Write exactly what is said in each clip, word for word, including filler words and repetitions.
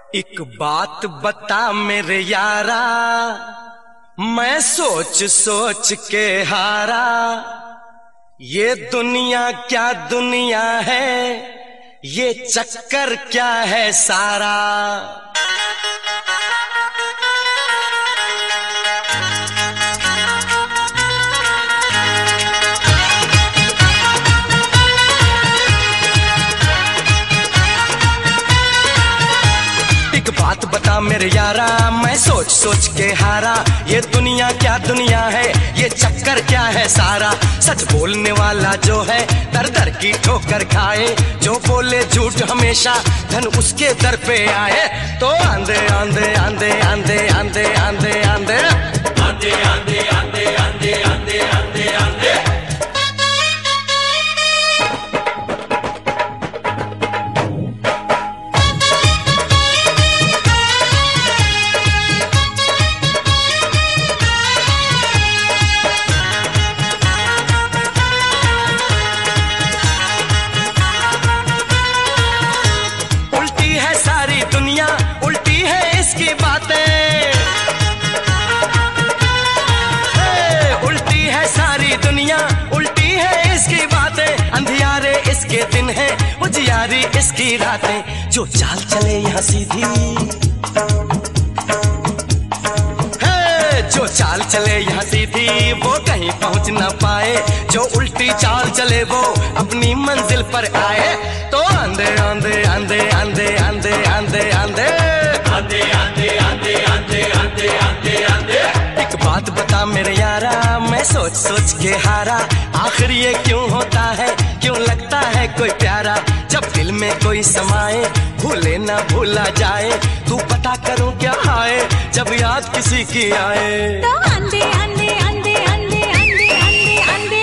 एक बात बता मेरे यारा, मैं सोच सोच के हारा। ये दुनिया क्या दुनिया है, ये चक्कर क्या है सारा। बात बता मेरे यारा, मैं सोच सोच के हारा। ये दुनिया क्या दुनिया है, ये चक्कर क्या है सारा। सच बोलने वाला जो है दर दर की ठोकर खाए, जो बोले झूठ हमेशा धन उसके दर पे आए। तो आंधे आंधे आंधे आंधे आंधे आंधे आंधे आंधे आंधे आंधे आंधे आंधे आंधे आंधे इसके दिन है उजियारी इसकी रातें। जो चाल चले यहाँ सीधी है, जो चाल चले यहाँ सीधी वो कहीं पहुँच ना पाए। जो उल्टी चाल चले वो अपनी मंजिल पर आए। तो आंधे आंधे आंधे आंधे आंधे आंधे आंधे आंधे आंधे आंधे आंधे आंधे आंधे आंधे एक बात बता मेरे यारा, मैं सोच सोच के हारा। आखिर ये क्यों होता है, क्यों लगता है कोई प्यारा। जब दिल में कोई समाए भूले ना भूला जाए। तू पता करूं क्या आए जब याद किसी की आए। तो आंधे आंधे आंधे आंधे आंधे आंधे आंधे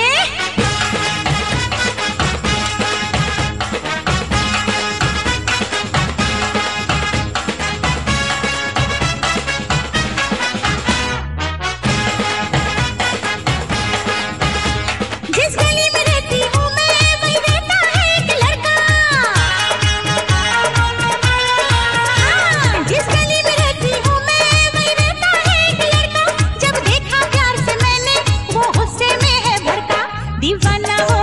जिस गली में रहती हूँ मैं वही रहता है एक लड़का। हाँ, जिस गली में रहती हूँ मैं वही रहता है एक लड़का। जब देखा प्यार से मैंने वो गुस्से में है भड़का। दीवाना